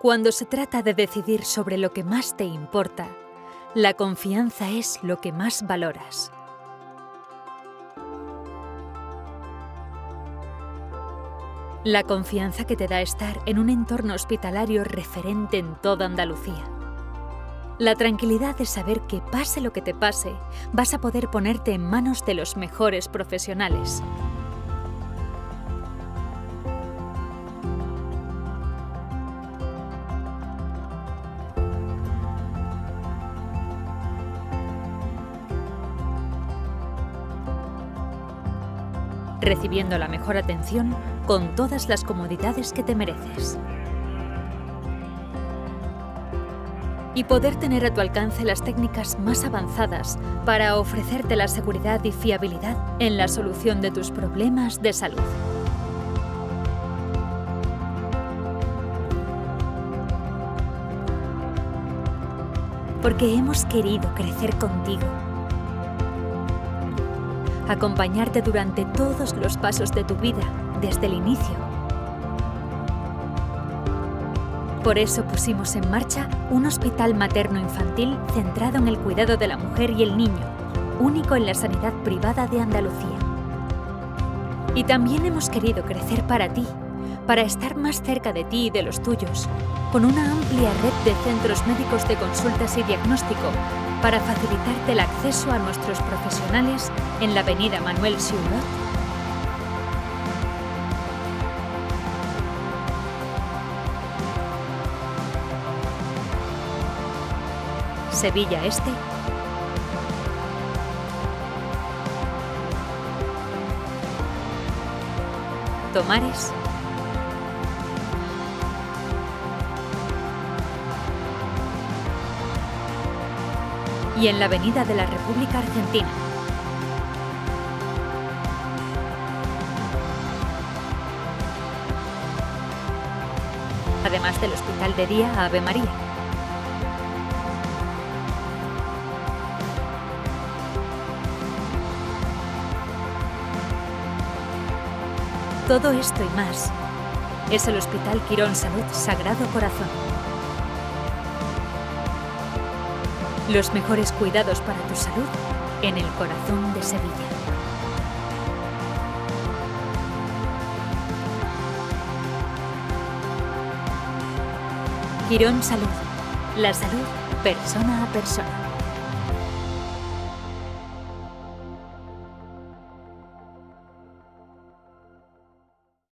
Cuando se trata de decidir sobre lo que más te importa, la confianza es lo que más valoras. La confianza que te da estar en un entorno hospitalario referente en toda Andalucía. La tranquilidad de saber que pase lo que te pase, vas a poder ponerte en manos de los mejores profesionales. Recibiendo la mejor atención con todas las comodidades que te mereces. Y poder tener a tu alcance las técnicas más avanzadas para ofrecerte la seguridad y fiabilidad en la solución de tus problemas de salud. Porque hemos querido crecer contigo. Acompañarte durante todos los pasos de tu vida, desde el inicio. Por eso pusimos en marcha un hospital materno-infantil centrado en el cuidado de la mujer y el niño, único en la sanidad privada de Andalucía. Y también hemos querido crecer para ti, para estar más cerca de ti y de los tuyos, con una amplia red de centros médicos de consultas y diagnóstico, para facilitarte el acceso a nuestros profesionales en la avenida Manuel Siurot, Sevilla Este, Tomares, y en la Avenida de la República Argentina. Además del Hospital de Día Ave María. Todo esto y más es el Hospital Quirón Salud Sagrado Corazón. Los mejores cuidados para tu salud en el corazón de Sevilla. Quirón Salud. La salud persona a persona.